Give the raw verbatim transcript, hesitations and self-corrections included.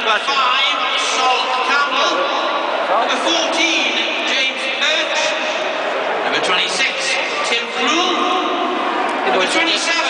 number five, Sol Campbell. Number fourteen, James Birch. Number twenty-six, Tim Krul. Number twenty-seven,